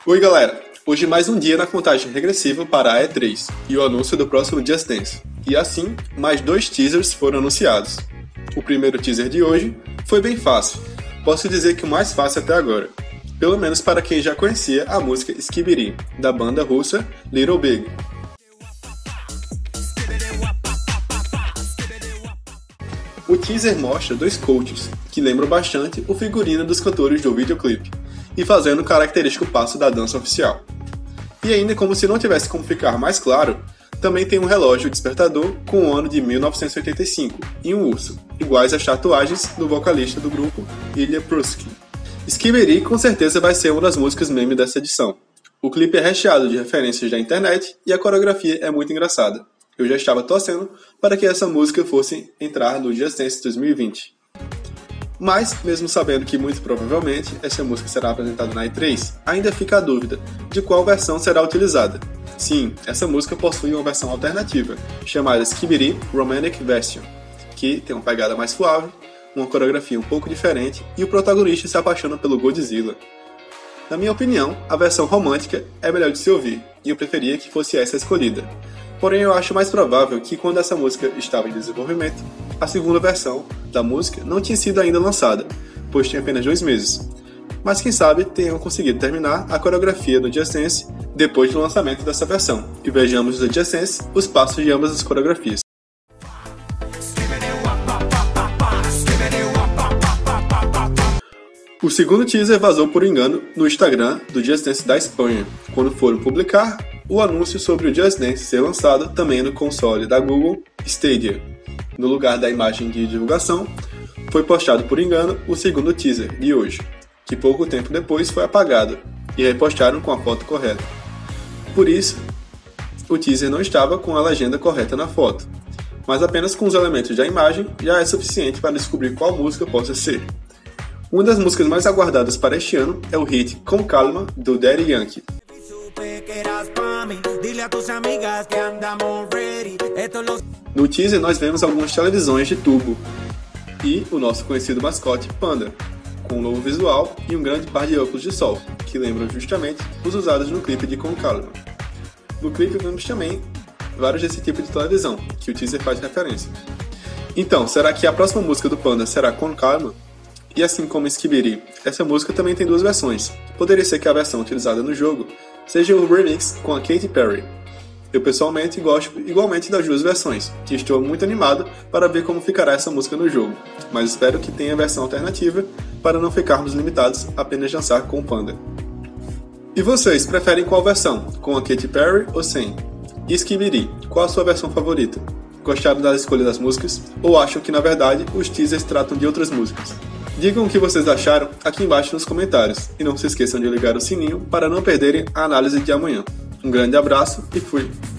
Oi galera, hoje mais um dia na contagem regressiva para a E3 e o anúncio do próximo Just Dance. E assim, mais 2 teasers foram anunciados. O primeiro teaser de hoje foi bem fácil, posso dizer que o mais fácil até agora. Pelo menos para quem já conhecia a música Skibidi, da banda russa Little Big. O teaser mostra 2 coaches, que lembram bastante o figurino dos cantores do videoclipe, e fazendo o característico passo da dança oficial. E ainda como se não tivesse como ficar mais claro, também tem um relógio despertador com o ano de 1985 e um urso, iguais às tatuagens do vocalista do grupo, Ilya Prusky. Skibidi com certeza vai ser uma das músicas meme dessa edição. O clipe é recheado de referências da internet e a coreografia é muito engraçada. Eu já estava torcendo para que essa música fosse entrar no Just Dance 2020. Mas, mesmo sabendo que muito provavelmente essa música será apresentada na E3, ainda fica a dúvida de qual versão será utilizada. Sim, essa música possui uma versão alternativa, chamada Skibidi Romantic Version, que tem uma pegada mais suave, uma coreografia um pouco diferente e o protagonista se apaixona pelo Godzilla. Na minha opinião, a versão romântica é melhor de se ouvir, e eu preferia que fosse essa escolhida. Porém, eu acho mais provável que quando essa música estava em desenvolvimento, a segunda versão da música não tinha sido ainda lançada, pois tinha apenas 2 meses. Mas quem sabe tenham conseguido terminar a coreografia do Just Dance depois do lançamento dessa versão, e vejamos no Just Dance os passos de ambas as coreografias. O segundo teaser vazou por engano no Instagram do Just Dance da Espanha, quando foram publicar o anúncio sobre o Just Dance ser lançado também no console da Google Stadia. No lugar da imagem de divulgação, foi postado por engano o segundo teaser de hoje, que pouco tempo depois foi apagado, e repostaram com a foto correta. Por isso, o teaser não estava com a legenda correta na foto, mas apenas com os elementos da imagem já é suficiente para descobrir qual música possa ser. Uma das músicas mais aguardadas para este ano é o hit Com Calma, do Daddy Yankee. No teaser nós vemos algumas televisões de tubo e o nosso conhecido mascote Panda, com um novo visual e um grande par de óculos de sol, que lembram justamente os usados no clipe de Com Calma. No clipe vemos também vários desse tipo de televisão, que o teaser faz referência. Então, será que a próxima música do Panda será Com Calma? E assim como Skibidi, essa música também tem 2 versões. Poderia ser que a versão utilizada no jogo seja o remix com a Katy Perry. Eu pessoalmente gosto igualmente das 2 versões, e estou muito animado para ver como ficará essa música no jogo, mas espero que tenha a versão alternativa para não ficarmos limitados a apenas dançar com o Panda. E vocês, preferem qual versão? Com a Katy Perry ou sem? E Skibidi, qual a sua versão favorita? Gostaram da escolha das músicas? Ou acham que na verdade os teasers tratam de outras músicas? Digam o que vocês acharam aqui embaixo nos comentários e não se esqueçam de ligar o sininho para não perderem a análise de amanhã. Um grande abraço e fui!